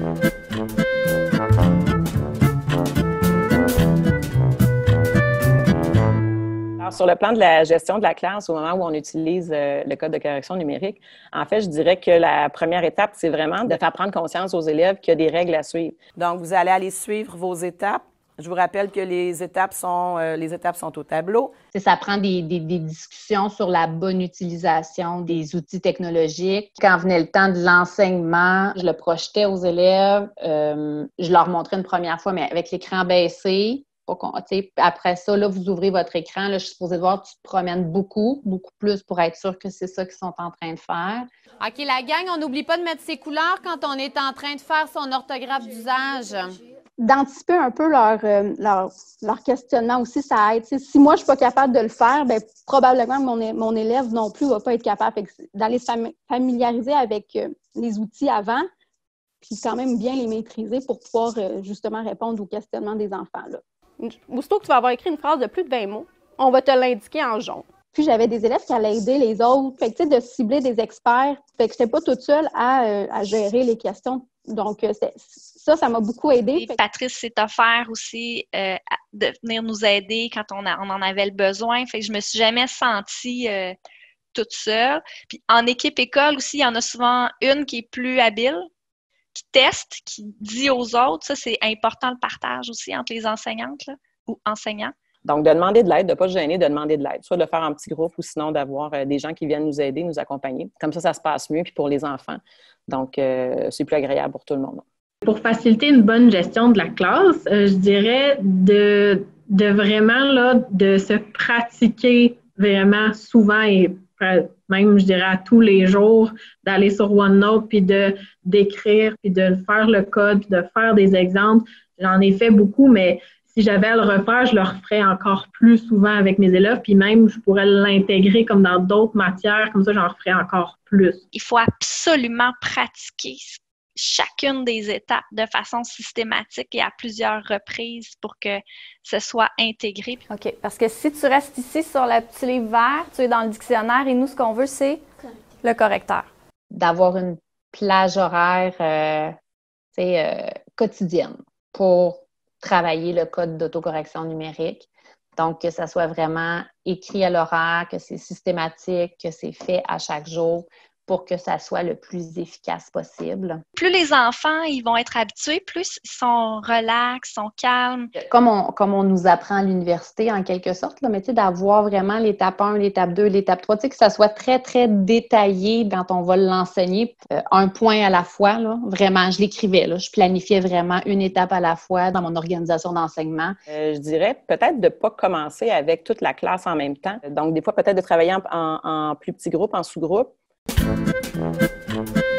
Alors, sur le plan de la gestion de la classe, au moment où on utilise le code de correction numérique, en fait, je dirais que la première étape, c'est vraiment de faire prendre conscience aux élèves qu'il y a des règles à suivre. Donc, vous allez aller suivre vos étapes. Je vous rappelle que les étapes sont au tableau. Ça prend des discussions sur la bonne utilisation des outils technologiques. Quand venait le temps de l'enseignement, je le projetais aux élèves. Je leur montrais une première fois, mais avec l'écran baissé. Après ça, là, vous ouvrez votre écran. Là, je suis supposée de voir que tu te promènes beaucoup plus pour être sûr que c'est ça qu'ils sont en train de faire. OK, la gang, on n'oublie pas de mettre ses couleurs quand on est en train de faire son orthographe d'usage. D'anticiper un peu leur questionnement aussi, ça aide. Si moi, je ne suis pas capable de le faire, bien, probablement mon élève non plus ne va pas être capable. Fait que d'aller se familiariser avec les outils avant, puis quand même bien les maîtriser pour pouvoir justement répondre aux questionnements des enfants. Là. Aussitôt que tu vas avoir écrit une phrase de plus de 20 mots, on va te l'indiquer en jaune. Puis j'avais des élèves qui allaient aider les autres. Fait que, de cibler des experts. Fait que je n'étais pas toute seule à gérer les questions. Donc, ça m'a beaucoup aidé. Et Patrice s'est offert aussi de venir nous aider quand on en avait le besoin. Fait que je me suis jamais sentie toute seule. Puis en équipe école aussi, il y en a souvent une qui est plus habile, qui teste, qui dit aux autres. Ça, c'est important le partage aussi entre les enseignantes là, ou enseignants. Donc, de demander de l'aide, de ne pas se gêner de demander de l'aide. Soit de le faire en petit groupe ou sinon d'avoir des gens qui viennent nous aider, nous accompagner. Comme ça se passe mieux, puis pour les enfants. Donc, c'est plus agréable pour tout le monde. Pour faciliter une bonne gestion de la classe, je dirais de vraiment là, de se pratiquer vraiment souvent et même, je dirais, à tous les jours, d'aller sur OneNote, puis d'écrire, puis de faire le code, puis de faire des exemples. J'en ai fait beaucoup, mais si j'avais à le refaire, je le referais encore plus souvent avec mes élèves, puis même, je pourrais l'intégrer comme dans d'autres matières, comme ça, j'en referais encore plus. Il faut absolument pratiquer chacune des étapes de façon systématique et à plusieurs reprises pour que ce soit intégré. OK, parce que si tu restes ici sur le petit livre vert, tu es dans le dictionnaire et nous, ce qu'on veut, c'est le correcteur. D'avoir une plage horaire quotidienne pour travailler le code d'autocorrection numérique. Donc, que ça soit vraiment écrit à l'horaire, que c'est systématique, que c'est fait à chaque jour pour que ça soit le plus efficace possible. Plus les enfants ils vont être habitués, plus ils sont relax, sont calmes. Comme on nous apprend à l'université, en quelque sorte, là, mais d'avoir vraiment l'étape 1, l'étape 2, l'étape 3, que ça soit très, très détaillé quand on va l'enseigner, un point à la fois. Là, vraiment, je l'écrivais. Là, je planifiais vraiment une étape à la fois dans mon organisation d'enseignement. Je dirais peut-être de ne pas commencer avec toute la classe en même temps. Donc, des fois, peut-être de travailler en plus petits groupes, en sous-groupes.